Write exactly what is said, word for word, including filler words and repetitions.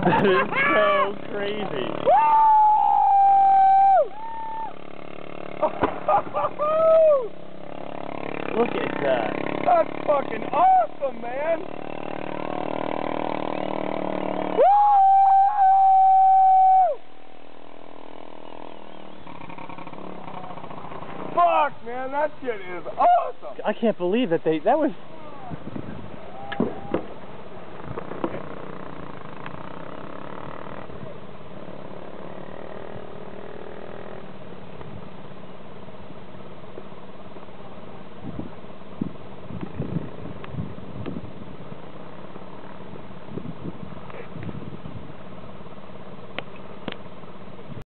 That is so crazy. Look at that. That's fucking awesome, man. Fuck, man, that shit is awesome. I can't believe that they, that was,